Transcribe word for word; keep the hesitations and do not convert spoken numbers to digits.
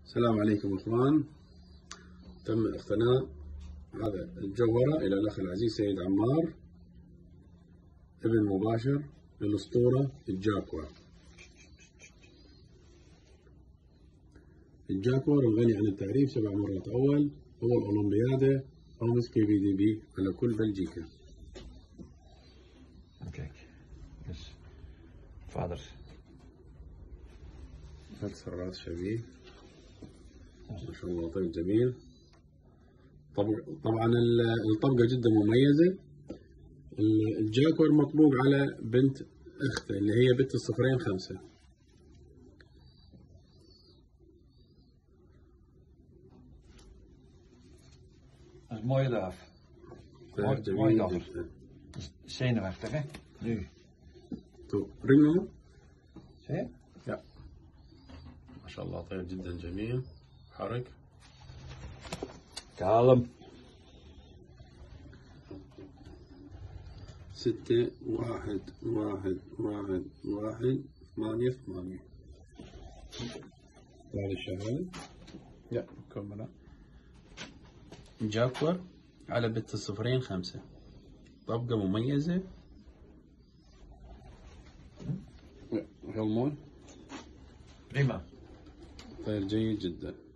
السلام عليكم اخوان. تم اقتناء هذا الجوهرة الى الاخ العزيز سيد عمار ابن مباشر للاسطورة الجاكور. الجاكور الغني عن التعريف سبع مرات اول، هو الاولمبياد خامس كي بي دي بي على كل بلجيكا. Kijk, dus vader. ثلاث سرات شبيه ما شاء الله، طيب جميل. طبعا الطبقة جدا مميزة. الجاكور مطبوق على بنت اخته اللي هي بنت الصفرين خمسة. Dat is een mooie duif. Mooi, mooi duif. Zenuwachtig, hè? Nu. Toe, ring nog. Zie je? Ja. ما شاء الله طيب جدا جميل. حرك. Kalm. ستة واحد واحد واحد واحد ثمانية ثمانية. هذا الشغال. يا كملنا. جاكور على بت الصفرين خمسة. طبقة مميزة. هلمون. Prima. طير جيد جدا.